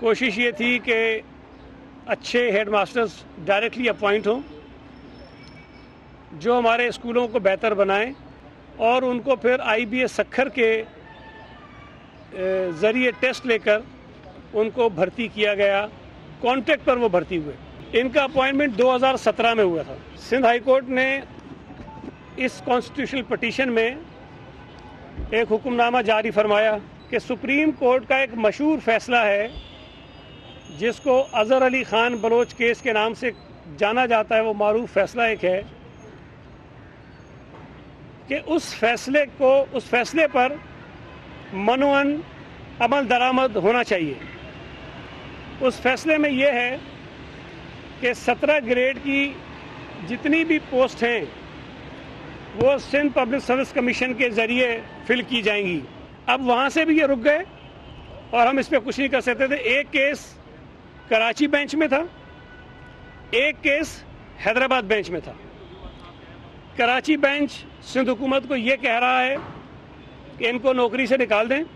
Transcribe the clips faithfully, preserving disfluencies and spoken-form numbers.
کوشش یہ تھی کہ اچھے ہیڈ ماسٹرز ڈائریکٹلی اپوائنٹ ہوں جو ہمارے اسکولوں کو بہتر بنائیں اور ان کو پھر آئی بی ایس سکھر کے ذریعے ٹیسٹ لے کر ان کو بھرتی کیا گیا. کانٹریکٹ پر وہ بھرتی ہوئے. ان کا اپوائنٹمنٹ دو ہزار سترہ میں ہوا تھا. سندھ ہائی کورٹ نے اس کانسٹیٹیوشنل پٹیشن میں ایک حکم نامہ جاری فرمایا کہ سپریم کورٹ کا ایک مشہور فیصلہ ہے جس کو اظہر علی خان بلوچ کیس کے نام سے جانا جاتا ہے. وہ معروف فیصلہ ایک ہے کہ اس فیصلے کو اس فیصلے پر منوعاً عمل درآمد ہونا چاہیے. اس فیصلے میں یہ ہے کہ سترہ گریڈ کی جتنی بھی پوسٹ ہیں وہ سندھ پبلک سروس کمیشن کے ذریعے فل کی جائیں گی. اب وہاں سے بھی یہ رک گئے اور ہم اس پہ کچھ نہیں کر سکتے تھے. ایک کیس کراچی بینچ میں تھا, ایک کیس حیدرآباد بینچ میں تھا. کراچی بینچ سندھ حکومت کو یہ کہہ رہا ہے کہ ان کو نوکری سے نکال دیں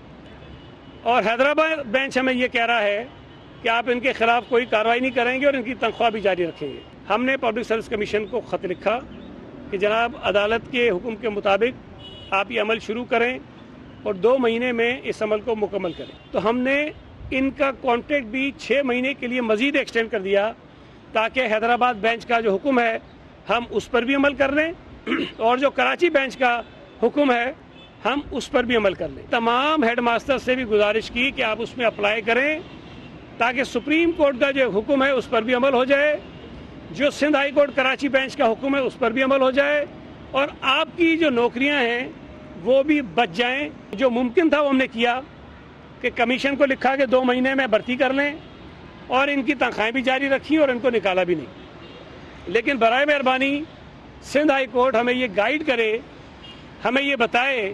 اور حیدرآباد بینچ ہمیں یہ کہہ رہا ہے کہ آپ ان کے خلاف کوئی کارروائی نہیں کریں گے اور ان کی تنخواہ بھی جاری رکھیں گے. ہم نے پبلک سروس کمیشن کو خط لکھا کہ جناب عدالت کے حکم کے مطابق آپ یہ عمل شروع کریں اور دو مہینے میں اس عمل کو مکمل کریں. تو ہم نے ان کا کانٹریکٹ بھی چھ مہینے کے لیے مزید ایکسٹینڈ کر دیا تاکہ حیدرآباد بینچ کا جو حکم ہے ہم اس پر بھی عمل کر لیں اور جو کراچی بینچ کا حکم ہے ہم اس پر بھی عمل کر لیں. تمام ہیڈ ماسٹر سے بھی گزارش کی کہ آپ اس میں اپلائی کریں تاکہ سپریم کورٹ کا جو حکم ہے اس پر بھی عمل ہو جائے, جو Sindh high court Karachi bench کا حکم ہے اس پر بھی عمل ہو جائے اور آپ کی جو نوکریاں ہیں وہ بھی بچ جائیں. جو ممکن تھا وہ ہم نے کیا کہ کمیشن کو لکھا کہ دو مہینے میں بھرتی کر لیں اور ان کی تنخواہیں بھی جاری رکھی اور ان کو نکالا بھی نہیں. لیکن برائے مہربانی سندھ ہائی کورٹ ہمیں یہ گائیڈ کرے, ہمیں یہ بتائے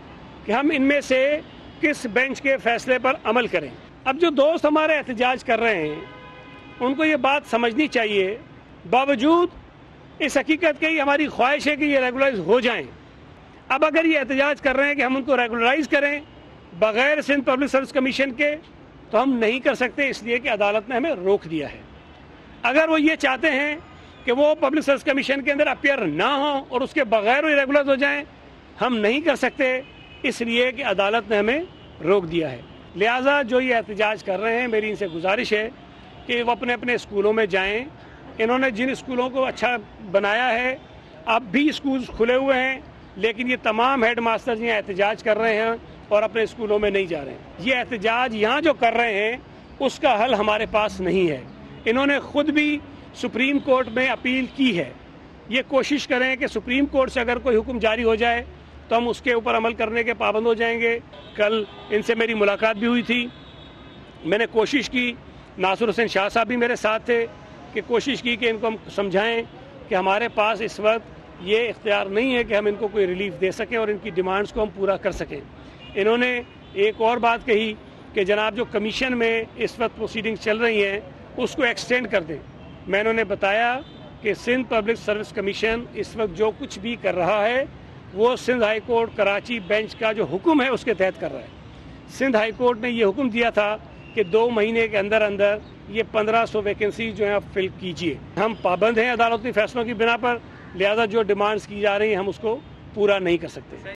کہ ہم ان میں سے کس بینچ کے فیصلے پر عمل کریں. اب جو دوست ہمارے احتجاج کر رہے ہیں ان کو یہ بات سمجھنی چاہیے, باوجود اس حقیقت کے ہماری خواہش ہے کہ یہ ریگولرائز ہو جائیں. اب اگر یہ احتجاج کر رہے ہیں کہ ہم ان کو ریگولرائز کریں بغیر سندھ پبلک سروس کمیشن کے, تو ہم نہیں کر سکتے, اس لیے کہ عدالت نے ہمیں روک دیا ہے. اگر وہ یہ چاہتے ہیں کہ وہ پبلک سروس کمیشن کے اندر اپیئر نہ ہوں اور اس کے بغیر وہ ریگولرائز ہو جائیں, ہم نہیں کر سکتے اس لیے کہ عدالت نے ہمیں روک دیا ہے. لہٰذا جو یہ احتجاج کر رہے ہیں میری ان سے گزارش ہے کہ وہ اپنے اپنے اسکولوں میں جائیں. انہوں نے جن اسکولوں کو اچھا بنایا ہے, اب بھی اسکولز کھلے ہوئے ہیں, لیکن یہ تمام ہیڈ ماسٹر یہاں احتجاج کر رہے ہیں اور اپنے اسکولوں میں نہیں جا رہے ہیں. یہ احتجاج یہاں جو کر رہے ہیں اس کا حل ہمارے پاس نہیں ہے. انہوں نے خود بھی سپریم کورٹ میں اپیل کی ہے. یہ کوشش کریں کہ سپریم کورٹ سے اگر کوئی حکم جاری ہو جائے تو ہم اس کے اوپر عمل کرنے کے پابند ہو جائیں گے. کل ان سے میری ملاقات بھی ہوئی تھی, میں نے کوشش کی, ناصر حسین شاہ صاحب بھی میرے ساتھ تھے, کہ کوشش کی کہ ان کو ہم سمجھائیں کہ ہمارے پاس اس وقت یہ اختیار نہیں ہے کہ ہم ان کو کوئی ریلیف دے سکیں اور ان کی ڈیمانڈز کو ہم پورا کر سکیں. انہوں نے ایک اور بات کہی کہ جناب جو کمیشن میں اس وقت پروسیڈنگ چل رہی ہیں اس کو ایکسٹینڈ کر دیں. میں انہوں نے بتایا کہ سندھ پبلک سروس کمیشن اس وقت جو کچھ بھی کر رہا ہے وہ Sindh high court Karachi bench کا جو حکم ہے اس کے تحت کر رہا ہے. سندھ ہائی کورٹ نے یہ حکم دیا تھا کہ دو مہینے کے اندر اندر یہ پندرہ سو ویکنسی جو ہیں فل کیجیے. ہم پابند ہیں عدالتی فیصلوں کی بنا پر, لہذا جو ڈیمانڈز کی جا رہی ہیں ہم اس کو پورا نہیں کر سکتے.